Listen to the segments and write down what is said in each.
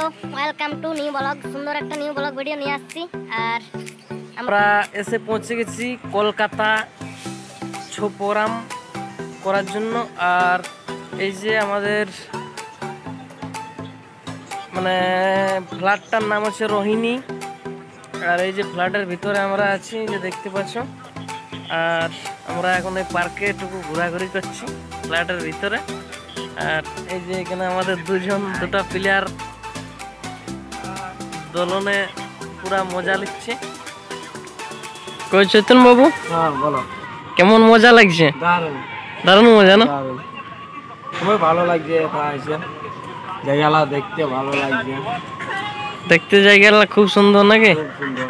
Welcome to new blog. সুন্দর একটা new blog video নিয়ে আসছি। আর আমরা এসে পৌঁছে গেছি কলকাতা ছৌ প্রোগ্রাম করার জন্য। আর এই যে আমাদের মানে ফ্ল্যাটটার নাম হচ্ছে রোহিণী। আর এই যে ফ্ল্যাটের ভিতরে আমরা আছি, যে দেখতে পাচ্ছ। আর আমরা এখন এই পার্কে একটু ঘোরাঘুরি করছি ফ্ল্যাটের ভিতরে। আর এই যে এখানে আমাদের দুটা প্লেয়ার দোলনে পুরা মজা লিখছে। কই চৈতন বাবু, হ্যাঁ বলো, কেমন মজা লাগছে? দারুণ দারুণ মজা না? খুবই ভালো লাগছে। জায়গাটা দেখতে ভালো লাগছে, দেখতে জায়গাটা খুব সুন্দর নাকি? খুব সুন্দর।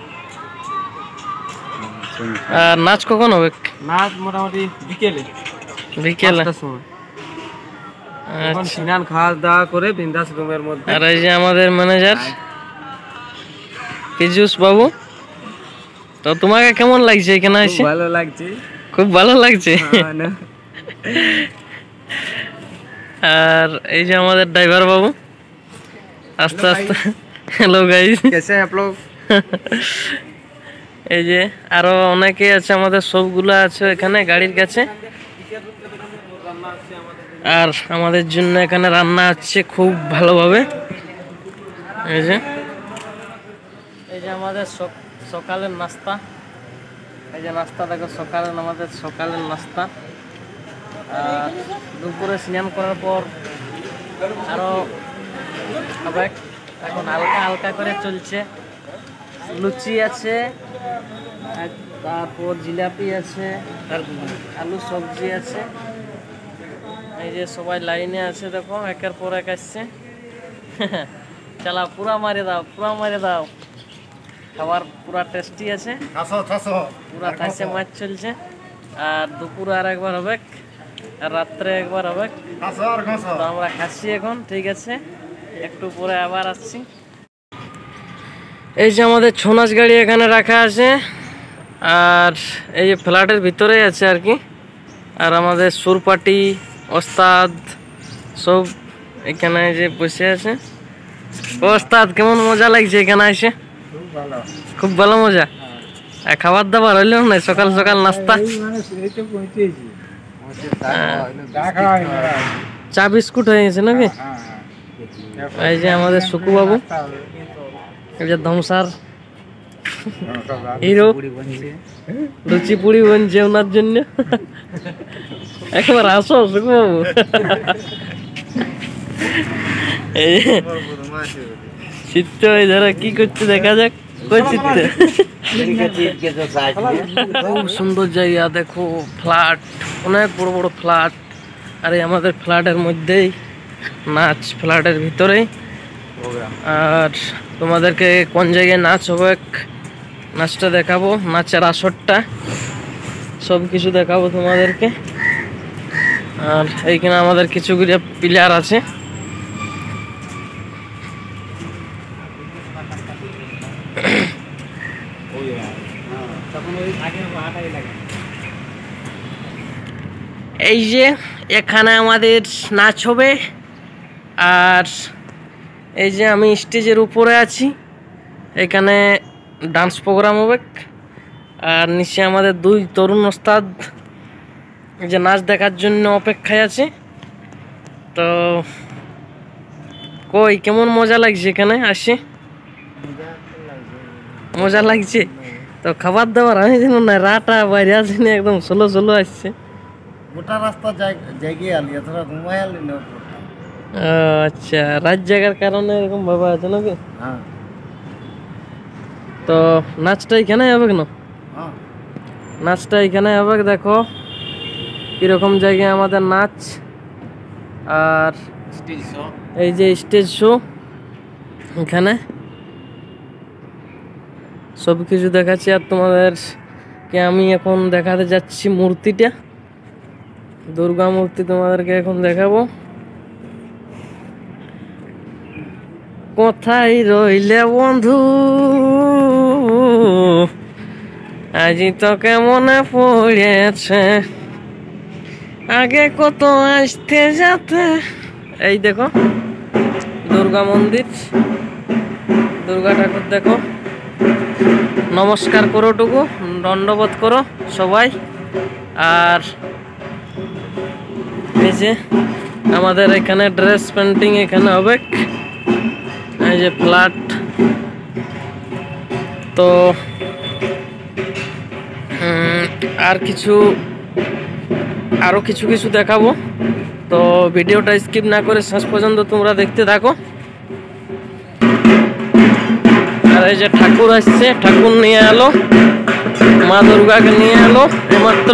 আর নাচ কখন হবে? নাচ মোটামুটি বিকেলে বিকেলে। 5টার সময়। এখন স্নান খাওয়া দাওয়া করে বিন্দাস রুমের মধ্যে। আর এই যে আমাদের ম্যানেজার পীযুষ বাবু, তো তোমাকে কেমন লাগছে এখানে এসে? ভালো লাগছে, খুব ভালো লাগছে। আর এই যে আমাদের ড্রাইভার বাবু আস্তে আস্তে। হ্যালো গাইস, कैसे हैं आप लोग? এই যে আরো অনেকে আছে, আমাদের সবগুলো আছে এখানে গাড়ির কাছে। আর আমাদের জন্য এখানে রান্না হচ্ছে খুব ভালোভাবে। এই যে আমাদের সকালের নাস্তা। এই যে নাস্তা দেখো, আমাদের সকালের নাস্তা। আর দুপুরে স্নান করার পর আরো খাবে। এখন হালকা হালকা করে চলছে। লুচি আছে, তারপর জিলাপি আছে, আলু সবজি আছে। এই যে সবাই লাইনে আছে, দেখো একের পর এক আসছে। চালা পুরা মারে দাও, পুরা মারে দাও। খাবার পুরা টেস্টি আছে, পুরা ঠাসে মাছ চলছে। আর দুপুরে আর একবার হবে, আর রাত্রে একবার হবে। তো আমরা খাচ্ছি এখন, ঠিক আছে, একটু পরে আবার আসছি। এই যে আমাদের ছৌ নাচ গাড়ি এখানে রাখা আছে। আর এই যে ফ্ল্যাটের ভিতরেই আছে আর কি। আর আমাদের সুরপাটি ওস্তাদ সব এখানে যে বসে আছে। ওস্তাদ, কেমন মজা লাগছে এখানে এসে? খুব ভালো মজা। আর খাবার দাবার হইলেও না, সকাল সকাল নাস্তা, চা বিস্কুট হয়ে গেছে নাকি? এই যে আমাদের সুকু বাবু, এই যে ধমসার হিরো, লুচি পুরি বনছে ওনার জন্য। একবার আসো সুকু বাবু। এই চিত্ত যারা কি করছে দেখা যাক। কই চিত্ত, খুব সুন্দর জায়গা দেখো, ফ্ল্যাট, অনেক বড় বড় ফ্ল্যাট। আর এই আমাদের ফ্ল্যাটের মধ্যেই নাচ, ফ্ল্যাটের ভিতরেই। আর তোমাদেরকে কোন জায়গায় নাচ হবে নাচটা দেখাবো, নাচের আসরটা সব কিছু দেখাবো তোমাদেরকে। আর এইখানে আমাদের কিছু প্লেয়ার আছে। এই যে এখানে আমাদের নাচ হবে। আর এই যে আমি স্টেজের উপরে আছি, এখানে ডান্স প্রোগ্রাম হবে। আর নিচে আমাদের দুই তরুণ ওস্তাদ যে নাচ দেখার জন্য অপেক্ষায় আছে। তো কই কেমন মজা লাগছে এখানে আসে? মজা লাগছে। তো খাবার দাবার আমি যেন না, রাটা বাইরে আছে না, একদম সোলো সোলো আসছে। গোটা রাস্তা জায়গায় আলি, এতটা ঘুমাই আলি না। আচ্ছা, রাত জায়গার কারণে এরকম ভাবে আছে নাকি? হ্যাঁ। তো নাচটা এখানে হবে কেন? নাচটা এখানে হবে, দেখো কিরকম জায়গায় আমাদের নাচ। আর এই যে স্টেজ শো, এখানে সব কিছু দেখাচ্ছি। আর তোমাদেরকে আমি এখন দেখাতে যাচ্ছি মূর্তিটা, দুর্গা মূর্তি তোমাদেরকে এখন দেখাবো। কোথায় রইলে বন্ধু, আজি তোকে মনে পড়েছে, আগে কত আসতে যেতে। এই দেখো দুর্গা মন্দির। দুর্গা ঠাকুর দেখো, নমস্কার করো টুকু, দণ্ডবোধ করো সবাই। আর এই যে আমাদের এখানে ড্রেস পেন্টিং এখানে হবে, এই যে ফ্ল্যাট। তো আর কিছু আরো কিছু কিছু দেখাবো, তো ভিডিওটা স্কিপ না করে শেষ পর্যন্ত তোমরা দেখতে থাকো। আর এই যে ঠাকুর আসছে, ঠাকুর নিয়ে এলো, মা দুর্গাকে নিয়ে এলো এইমাত্র।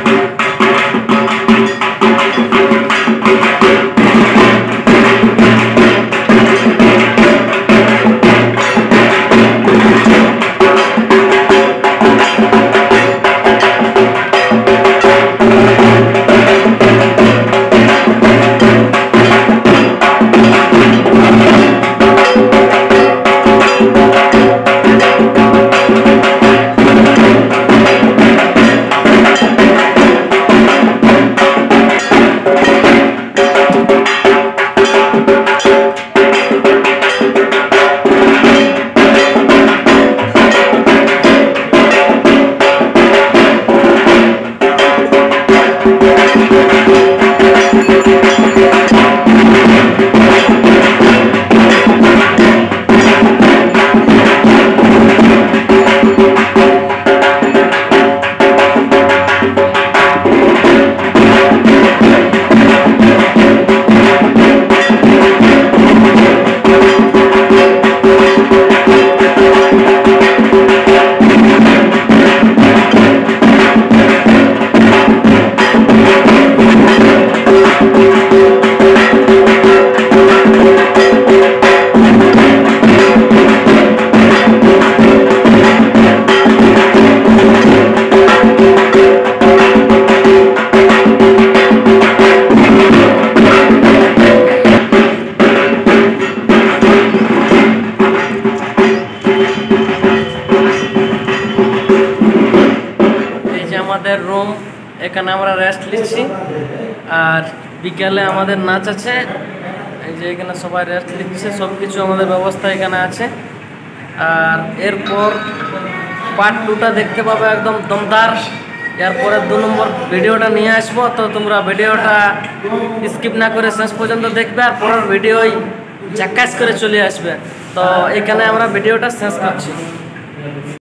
আমাদের রুম, এখানে আমরা রেস্ট নিচ্ছি। আর বিকালে আমাদের নাচ আছে, এই যে এখানে সবাই রেস্ট নিচ্ছে, সব কিছু আমাদের ব্যবস্থা এখানে আছে। আর এরপর পার্ট 2টা দেখতে পাবে একদম দমদার। এরপরে 2 নম্বর ভিডিওটা নিয়ে আসবো, তো তোমরা ভিডিওটা স্কিপ না করে শেষ পর্যন্ত দেখবে, আর পরের ভিডিওই ঝাক্কাস করে চলে আসবে। তো এখানে আমরা ভিডিওটা শেষ করছি।